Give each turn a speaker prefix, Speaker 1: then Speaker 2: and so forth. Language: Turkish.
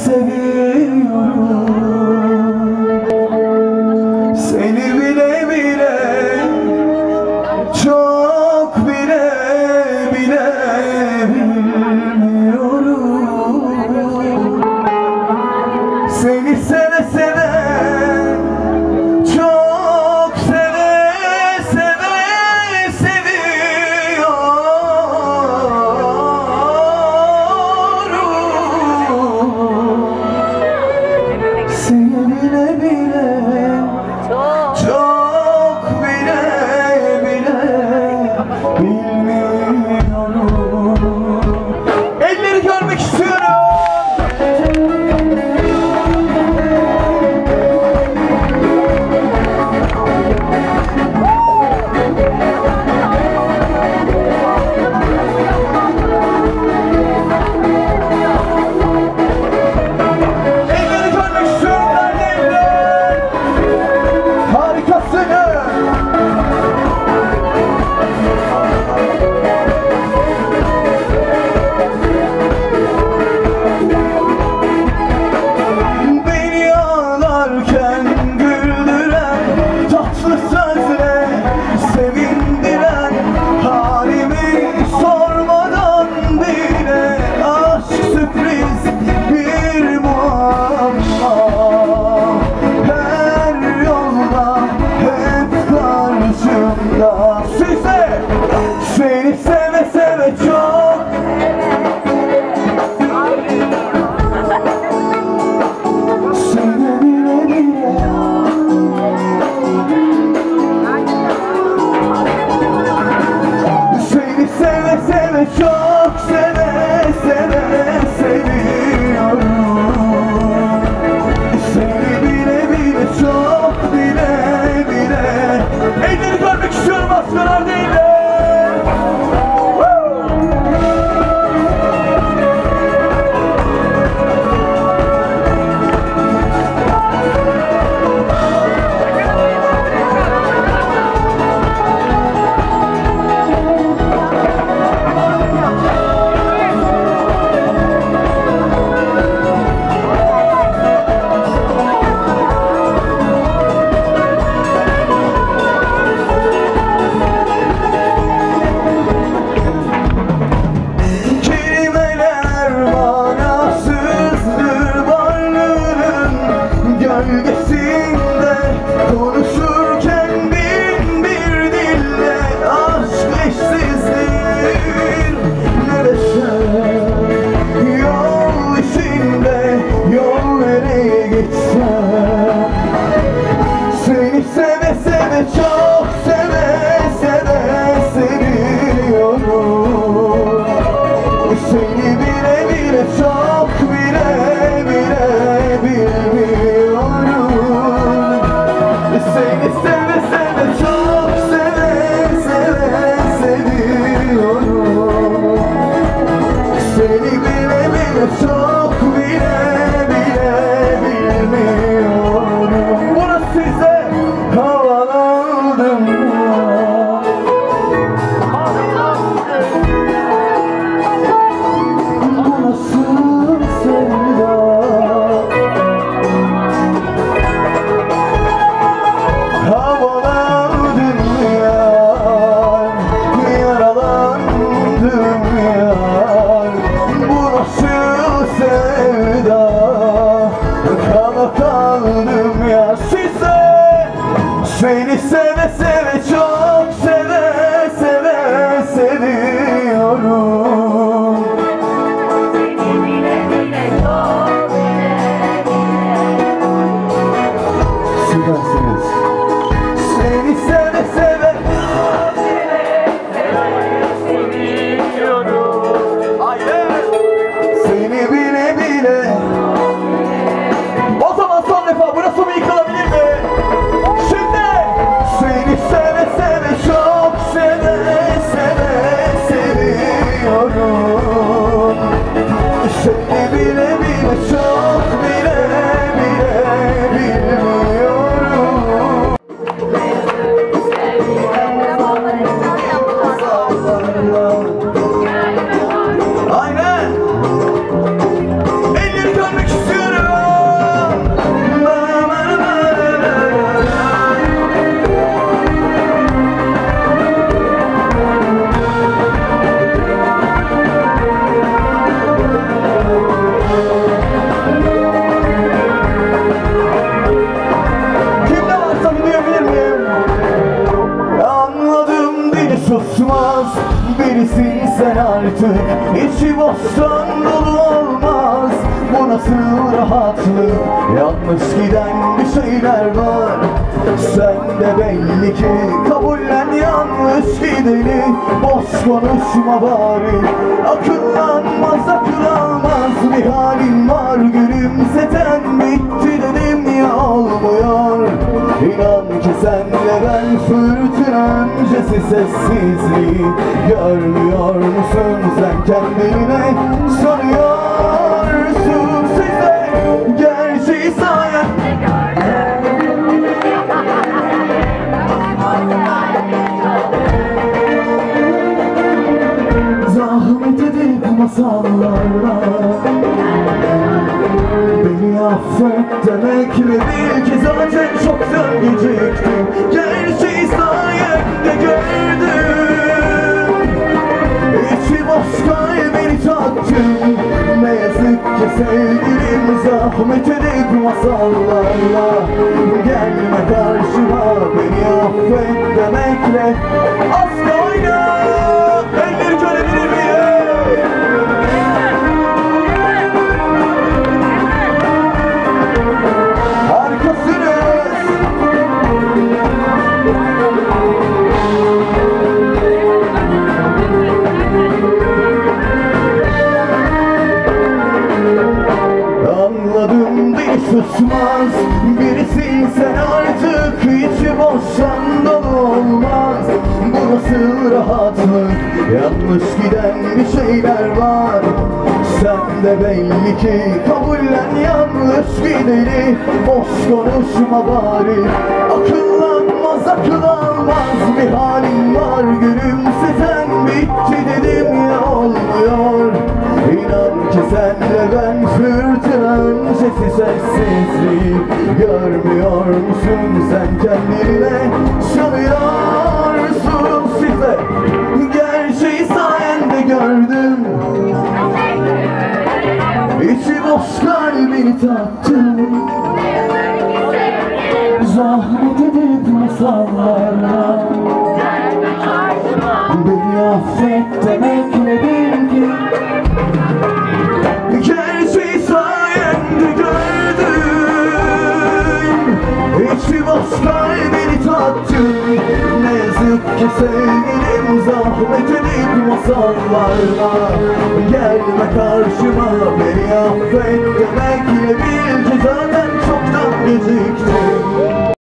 Speaker 1: seviyorum. Seni bile bile, çok bile bile bilmiyorum. Seni seve seve, çok seve seve seviyorum. Seni bile bile, çok bile bile bilmiyorum. Elleri görmek istiyorum. Seni seve seve çok, seni bile bile, seni seve seve çok, seve seve seviyorum. Seni bile bile, çok bile bile. Elleri görmek istiyorum, aslanlar değil. Gölgesinde konuşurken bin bir dille, aşk eşsizdir neresi? Yol içinde, yol nereye gitse, seni seve seve çok, seve seve seviyorum. Seni bile bile, çok bile bile bilmiyorum. Seni seve seve çok, seve seve seviyorum. Seni bile bile, çok bile bile bilmiyorum. Bunu size havalandım. Bu nasıl boşsan dolu olmaz. Bu nasıl rahatlık? Yanlış giden bir şeyler var. Sen de belli ki kabullen yanlış gideni. Boş konuşma bari. Akıllanmaz akıl almaz bir halin var. Gülümseten bitti dedim ya olmuyor. İnan ki senle ben fırtına öncesi sessizliği. Görmüyor musun sen kendine sanıyorsun size gerçeği sayende zahmet edip masallarla beni affet demekle bil ki zaten çoktan geciktim. Gerçeği sayende gördüm. İçi boş kalbini tattım. Ne yazık ki sevgilim zahmet edip masallarla gelme karşıma beni affet demekle asla oyna. Elleri görebilir miyim? Harikasınız. Anladım değil susmaz. Birisin sen artık. İçi boşsan dolu olmaz. Bu nasıl rahatlık? Yanlış giden bir şeyler var. Sen de belli ki kabullen yanlış gideni. Boş konuşma bari. Akıllanmaz akıl almaz bir halin var. Gülümseten bitti dedim ya olmuyor. İnan ki senle ben fırtına öncesi sessizliği. Görmüyor musun sen kendine sanıyorsun size gerçeği sayende gördüm. İçi boş kalbini tattım. Zahmet edip masallarla beni affet demekle bil ki gerçeği sayende gördüm. İçi boş kalbini tattım. Ne yazık ki sevgilim zahmet edip masallarla gelme karşıma.